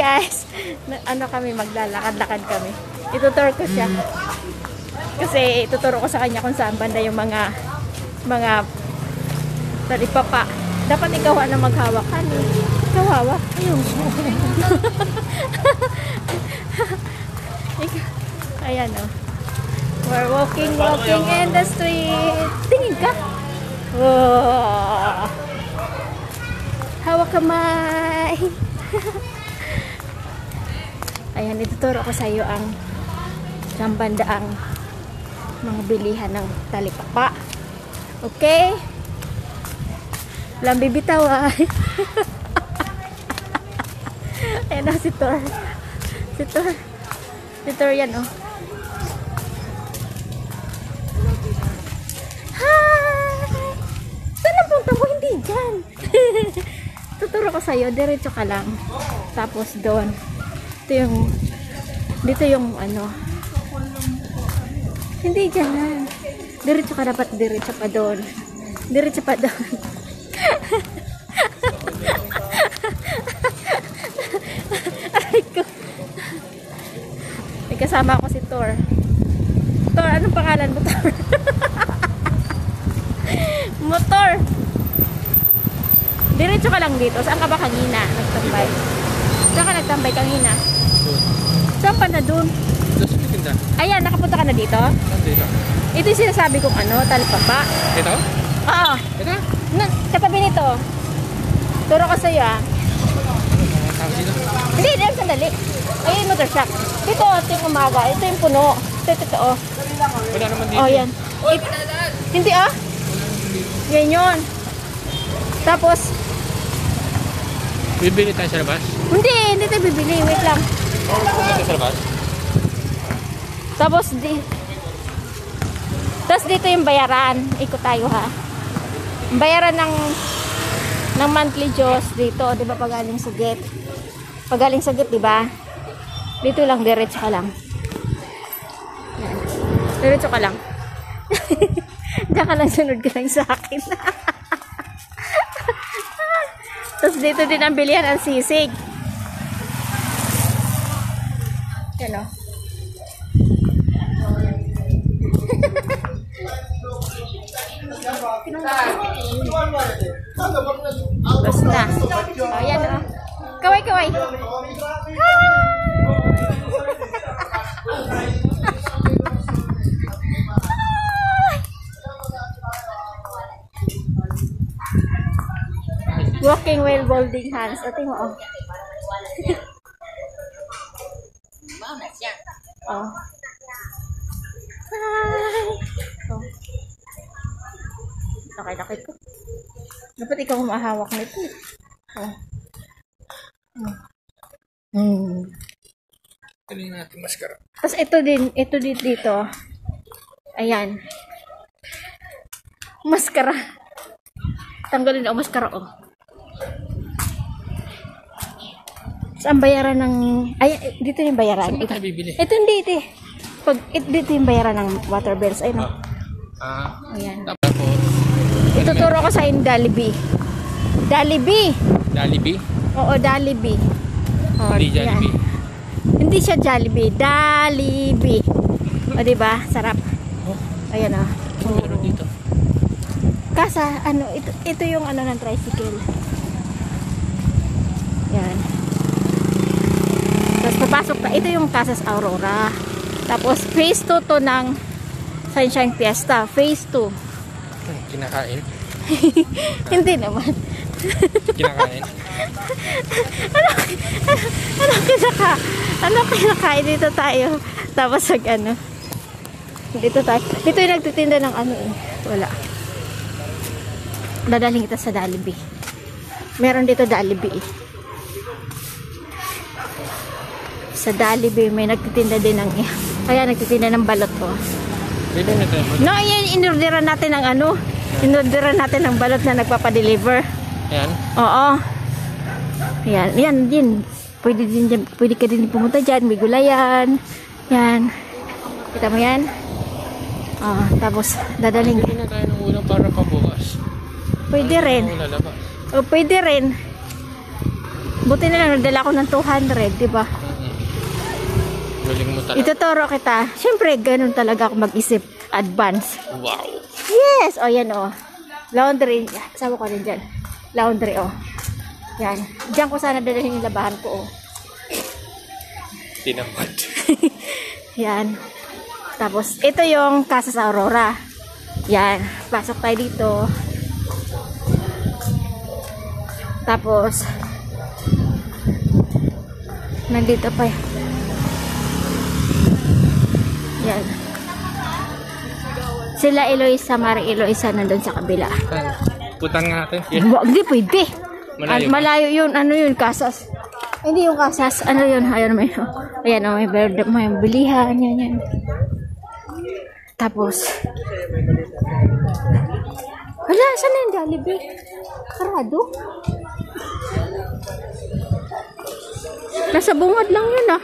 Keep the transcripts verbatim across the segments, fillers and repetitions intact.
guys, ano kami, maglalakad-lakad kami. Ituturo ko siya. Kasi ituturo ko sa kanya kung saan banda yung mga mga talipapa. Dapat ikaw na maghawak. Ano? Ikaw hawak. Ayun. Ayan o. Oh. We're walking, walking in the street. Tingin ka. Wow. Hawak kamay. Ayan, ituturo ko sa iyo ang ang bandaang mga bilihan ng talipapa. Okay? Walang bibitawan. Ayan o, si Thor. Si Thor. Si Thor yan o. Oh. Hi! Saan ang punta mo? Hindi dyan. Tuturo ko sa'yo. Diretso ka lang. Tapos doon. Ito yung dito yung ano. Hindi dyan na. Diretso ka, dapat diretso pa doon. Diretso pa doon. Aray ko. May kasama ako si Thor. Thor, anong pangalan mo, Thor? Motor. Diretso ka lang dito. Saan ka ba kanina nagtambay? Saan ka nagtambay kanina? Saan pa na doon? Ayan, nakapunta ka na dito? Dito. Ito yung sinasabi kong ano, talipapa. Ito? Oo. Ito? Na, katabi nito. Turo ko sa'yo ah. Hindi, hindi. Sandali. Ayun, motor shop. Dito, ito yung umaga. Ito yung puno. Ito, ito, ito. Oh. Wala naman dito. Oh, yan. It, hindi ah. Yan yun. Tapos, bibili tayo sa labas? hindi, hindi tayo bibili. Wait lang. Oo, pumunta sa labas? Tapos, di, tapos dito yung bayaran. Ikot tayo ha. Bayaran ng ng monthly Diyos dito, di ba, pagaling sa gate. Pagaling sa gate, di ba? Dito lang, diretso ka lang. Yan. Diretso ka lang. Diyan ka lang, sunod ka lang sa akin. Tapos dito din ang bilihan ang sisig. Yan o. Tapos na. O, yan o. Kaway, kaway. Walking while holding hands. Ate mo, oh. Oh. Hi! Oh. Nakay-nakay ko. Dapat ikaw mahawak nito. Oh. Hmm. Tingnan natin maskara. Tapos ito din, ito din dito. Ayan. Maskara. Tanggalin ako maskara, oh. Saan bayaran ng... Ay, dito yung bayaran. Saan tayo bibili? Ito hindi, ito. Pag, ito, dito yung bayaran ng water bills. Ayun, oh. Ah. Ayan. Tapos, ituturo ko sa inyo, Jollibee. Jollibee. Jollibee? Oo, Jollibee. Oh, hindi Jollibee. Hindi siya Jollibee. Jollibee. O, diba? Sarap. Oh. Ayan, oh. Oh. Ano dito? Kasa, ano, ito, ito yung ano ng tricycle. Yan. Tapos papasok na, ito yung Casas Aurora. Tapos phase two to ng Sunshine Fiesta. Phase two. Kinakain? Hindi naman. Kinakain? ano, ano, ano kinaka, ano kinakain dito tayo? Tapos mag ano, dito tayo. Dito yung nagtitinda ng ano eh. Wala. Dadaling kita sa Jollibee. Meron dito Jollibee eh. Sa Jollibee may nagtitinda din ng eh. Kaya nagtitinda ng balot ko. Pwede na tayo. No, yan inorderan natin ng ano. Inorderan natin ng balot na nagpapa-deliver. Ayan. Oo. Yan, yan din. Pwede din dyan, pwede ka din pumunta dyan. May gulayan. Yan. Kita mo yan? Oh, tapos dadaling. Pwede na tayo ng ulam para pabukas. Pwede rin. Lalabas. O pwede rin. Buti na lang nagdala ko ng two hundred, di ba? Mm-mm. Galing mo talaga. Ituturo kita. Siyempre, ganun talaga ako mag-isip. Advance. Wow. Yes! O, yan o. Laundry. Sabi ko rin dyan. Laundry o. Yan. Diyan ko sana dalahin yung labahan ko o. Tinamad. Yan. Tapos, ito yung casa sa Aurora. Yan. Pasok tayo dito. Tapos, nandito pa yan. Yan. Sila Eloisa, Mari Eloisa nandun sa kabila. Putan nga natin. Yeah. Wa- Hindi pwede. Malayo At ba? malayo yun. Ano yun? Kasas. Hindi yung kasas. Ano yun? Ayan, may, ayan, oh, may, bird- may bilihan. Yan, yan. Tapos, wala, saan na yung Jollibee? Sarado? Nasa bungad lang yun, ah.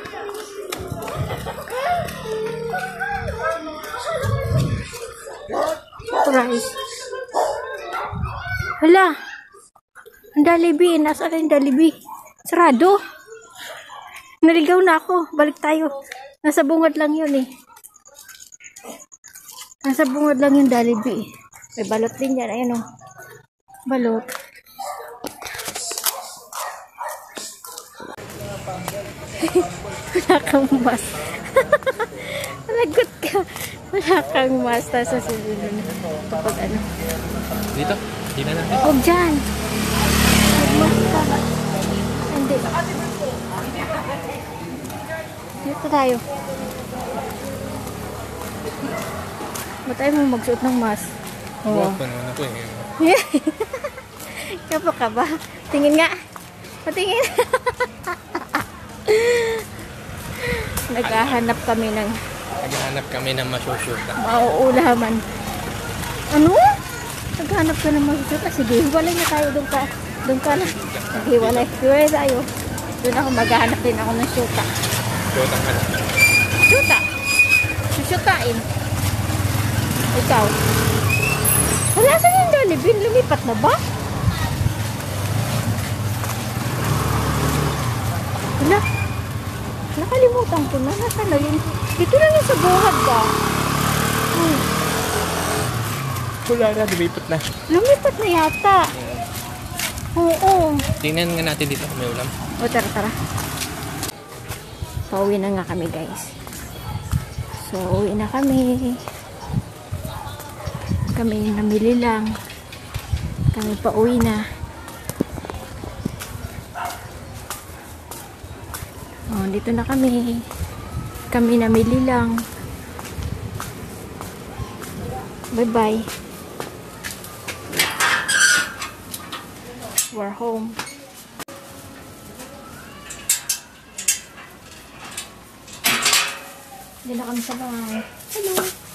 Price. Hala. Ang Jollibee. Nasaan na yung Jollibee? Sarado. Naligaw na ako. Balik tayo. Nasa bungad lang yun eh. Nasa bungad lang yung Jollibee. May balot din yan. Ayan o. Balot. Wala kang mas. Lagot ka. Wala kang mas. Tapos sa susunod. Kapag ano. Dito? Hindi na natin. Huwag dyan. Magmas ka. Hindi. Dito tayo. Ba't tayo mo magsuot ng mask? Buwag pa naman ako eh. Kapo ka ba? Tingin nga. Patingin. Naghahanap kami ng Naghanap kami ng masyosyotan. mauulaman. Ano? Naghanap ka ng magsusuot. Sige, hiwalay na tayo. Doon ka. Doon ka na. Hiwalay. Hiwalay tayo. Doon ako maghahanap din ako ng syuta. Syotang ka na. Syuta? Syutain. Ikaw. Wala saan yung Jollibee? Lumipat na ba? Wala. Nakalimutan ko na. Nasaan na yun? Dito lang yung sa buhad ba? Hmm. Wala na, dumipat na. Lumipat na yata. Oo. Tingnan nga natin dito kung may ulam. O, tara, tara. So, uwi na nga kami, guys. So, uwi na kami. Kami namili lang. Kami pa uwi na. Oh, dito na kami. Kami namili lang. Bye-bye. We're home. Hindi na kami sa bahay. Hello.